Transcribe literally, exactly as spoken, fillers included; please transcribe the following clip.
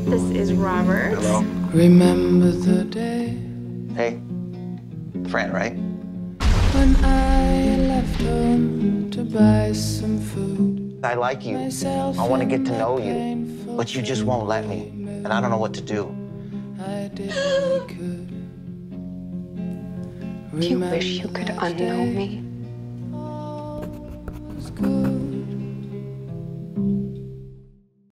This is Robert. Hello. Remember the day Hey. Fran, right? when I left home to buy some food. I like you. I want to get to know you. But you just won't let me. And I don't know what to do. I did what I could. Do you wish you could unknow me?